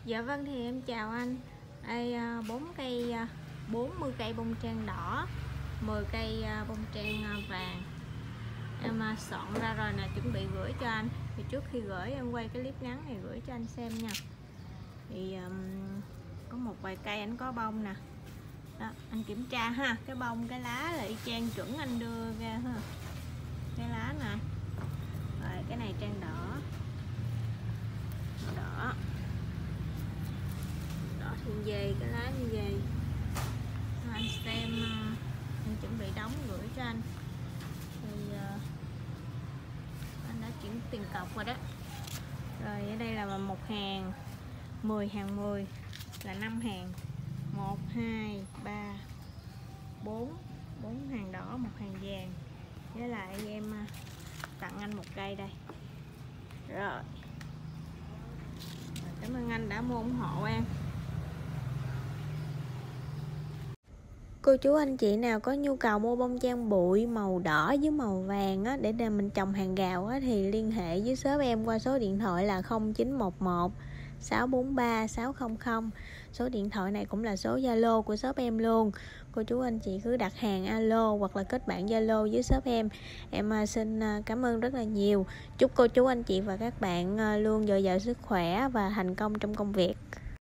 Dạ vâng, thì em chào anh. Đây 40 cây bông trang đỏ, 10 cây bông trang vàng em soạn ra rồi nè, chuẩn bị gửi cho anh. Thì trước khi gửi em quay cái clip ngắn này gửi cho anh xem nha. Thì có một vài cây anh có bông nè. Đó, anh kiểm tra ha, cái bông cái lá là y chang chuẩn anh đưa ra ha. Cái lá nè. Rồi cái này trang đỏ. Đỏ như vậy, cái lá như vậy. Anh xem, anh chuẩn bị đóng gửi cho anh. Thì anh đã chuyển tiền cọc rồi đó. Rồi ở đây là một hàng 10 hàng 10 là 5 hàng, 1 2 3 4 hàng đỏ, một hàng vàng. Với lại em tặng anh một cây đây. Rồi cảm ơn anh đã mua ủng hộ em. Cô chú anh chị nào có nhu cầu mua bông trang bụi màu đỏ với màu vàng á, để mình trồng hàng rào á, thì liên hệ với shop em qua số điện thoại là 0911 643 600. Số điện thoại này cũng là số Zalo của shop em luôn. Cô chú anh chị cứ đặt hàng alo hoặc là kết bạn Zalo với shop em. Em xin cảm ơn rất là nhiều. Chúc cô chú anh chị và các bạn luôn dồi dào sức khỏe và thành công trong công việc.